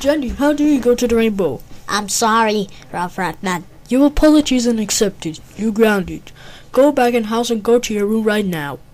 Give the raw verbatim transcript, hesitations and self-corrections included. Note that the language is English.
Jenny, how do you go to the rainbow? I'm sorry, Rough Ratman. Your apology isn't accepted. You're grounded. Go back in house and go to your room right now.